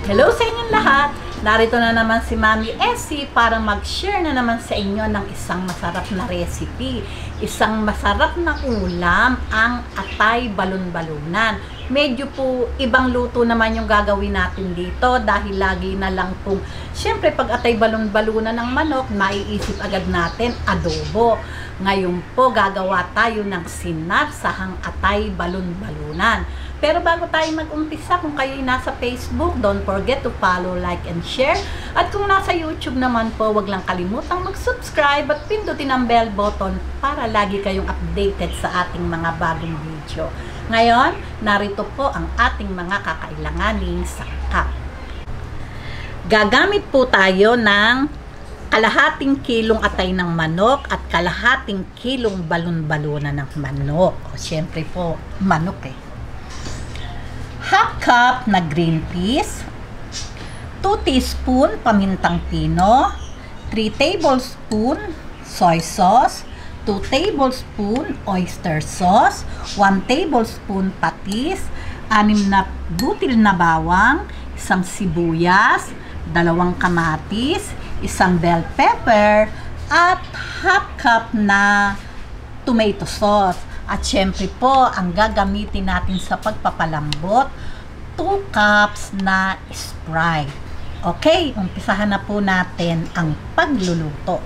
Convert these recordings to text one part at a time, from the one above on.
Hello sa inyong lahat! Narito na naman si Mami Essie para mag-share na naman sa inyo ng isang masarap na recipe. Isang masarap na ulam, ang atay balon-balunan. Medyo po ibang luto naman yung gagawin natin dito dahil lagi na lang pong, syempre pag atay balon-balunan ng manok, maiisip agad natin adobo. Ngayon po gagawa tayo ng sinarsahang atay balon-balunan. Pero bago tayo mag-umpisa, kung kayo'y nasa Facebook, don't forget to follow, like, and share. At kung nasa YouTube naman po, wag lang kalimutang mag-subscribe at pindutin ang bell button para lagi kayong updated sa ating mga bagong video. Ngayon, narito po ang ating mga kakailanganing sangkap. Gagamit po tayo ng kalahating kilong atay ng manok at kalahating kilong balon-balunan ng manok. O, syempre po, manok eh. Half cup na green peas, 2 teaspoon pamintang pino, 3 tablespoon soy sauce, 2 tablespoon oyster sauce, 1 tablespoon patis, 6 na butil na bawang, 1 sibuyas, 2 kamatis, 1 bell pepper, at half cup na tomato sauce. At syempre po, ang gagamitin natin sa pagpapalambot, 2 cups na Sprite. Okay, umpisahan na po natin ang pagluluto.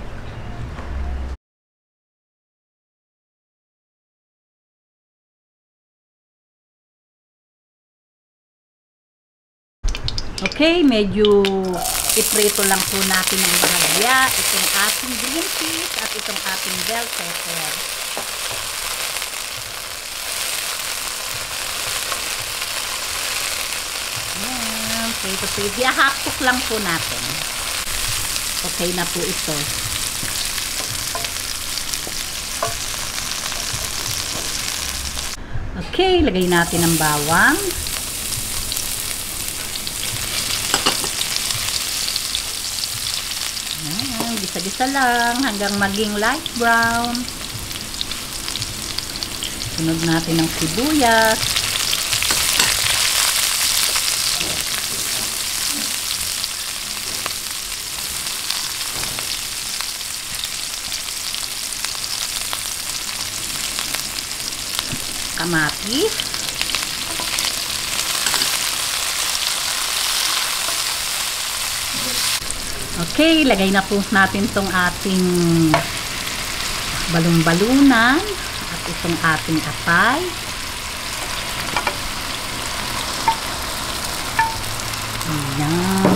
Okay, medyo iprito lang po natin ang bahagya, itong ating green peas at itong ating bell pepper. Okay, so ihahapok lang po natin. Okay na po ito. Okay, lagay natin ang bawang. Ayan, gisa-gisa lang hanggang maging light brown. Sunod natin ang sibuyas. Kamatis, okay, lagay na po natin itong ating balon-balunan at itong ating atay. Ayan.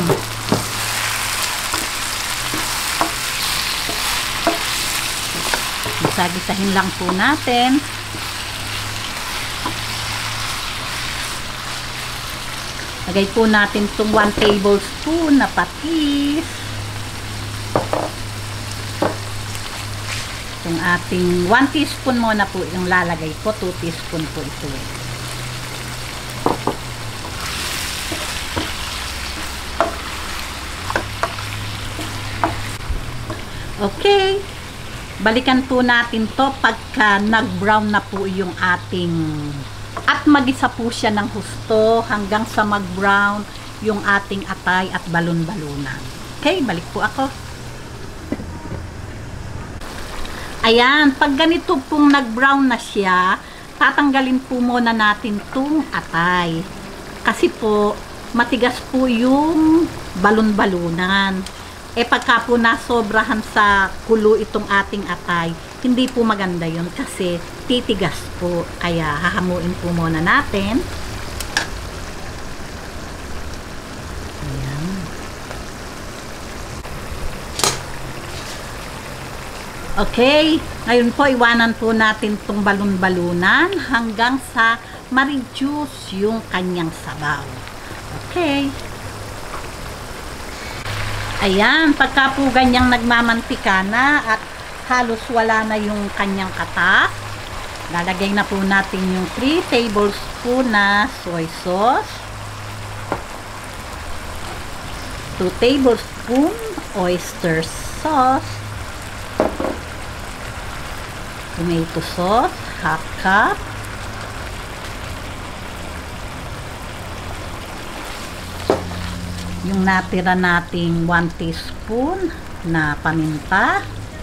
Gisa-gisahin lang po natin. Lagay po natin itong 1 tablespoon na patis. Itong ating 1 teaspoon muna po yung lalagay ko. 2 teaspoon po ito. Okay. Balikan po natin to pagka nag-brown na po yung ating at magisa po siya ng husto hanggang sa mag-brown yung ating atay at balon-balunan. Okay, balik po ako. Ayan, pag ganito pong nag-brown na siya, tatanggalin po muna natin itong atay. Kasi po, matigas po yung balon-balunan. Eh pagka po nasobrahan sa kulo itong ating atay, hindi po maganda yun kasi titigas po. Kaya hahamuin po muna natin. Ayan. Okay. Ngayon po, iwanan po natin itong balon-balunan hanggang sa ma-reduce yung kanyang sabaw. Okay. Ayan, pagka po ganyang nagmamantika na at halos wala na yung kanyang katas, lalagay na po natin yung 3 tablespoon na soy sauce, 2 tablespoon oyster sauce, tomato sauce, half cup, yung natira nating 1 teaspoon na paminta.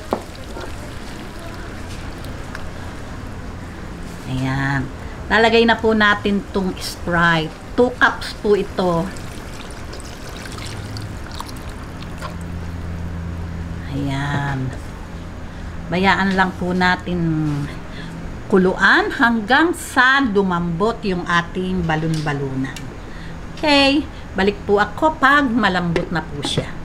Ayan. Lalagay na po natin tong Sprite. 2 cups po ito. Ayan. Bayaan lang po natin kuluan hanggang sa lumambot yung ating balon-balunan. Okay. Balik po ako pag malambot na po siya.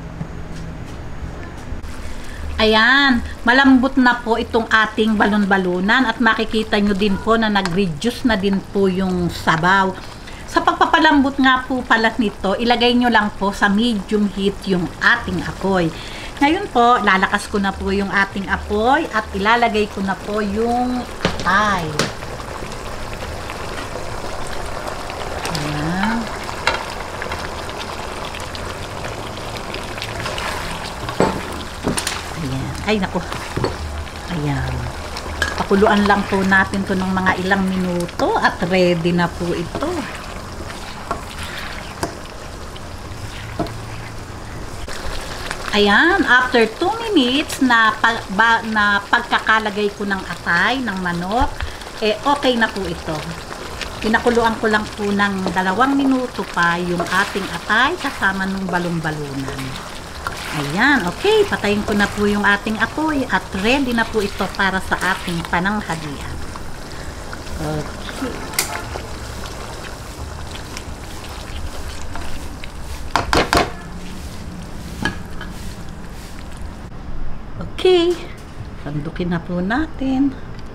Ayan, malambot na po itong ating balon-balunan at makikita nyo din po na nag-reduce na din po yung sabaw. Sa pagpapalambot nga po pala nito, ilagay nyo lang po sa medium heat yung ating apoy. Ngayon po, lalakas ko na po yung ating apoy at ilalagay ko na po yung atay. Ayan. Ay, naku. Ayan. Pakuluan lang po natin to ng mga ilang minuto at ready na po ito. Ayan, after 2 minutes na pagkakalagay ko ng atay, ng manok, okay na po ito. Pinakuluan ko lang po ng 2 minuto pa yung ating atay kasama ng balon-balunan. Ayan, okay. Patayin ko na po yung ating apoy at ready na po ito para sa ating pananghalian. Okay. Okay. Sandukin na po natin.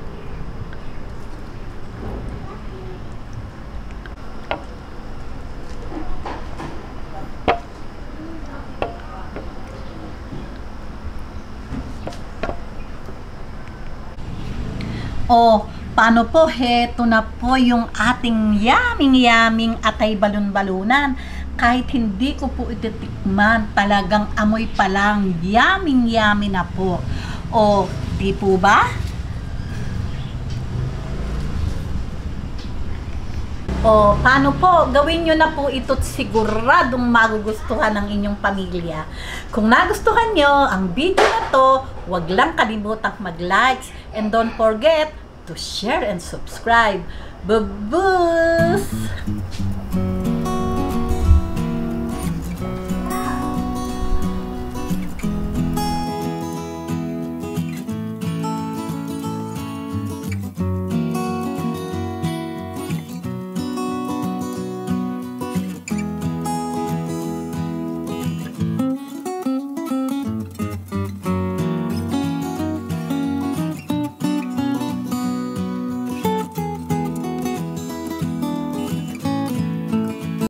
O, paano po? Heto na po yung ating yaming atay balon-balunan. Kahit hindi ko po ititikman, talagang amoy pa lang, yummy na po. O, di po ba? O, paano po? Gawin nyo na po ito at siguradong magugustuhan ng inyong pamilya. Kung nagustuhan nyo ang video na to, huwag lang kalimutang mag-likes and don't forget to share and subscribe. Babus!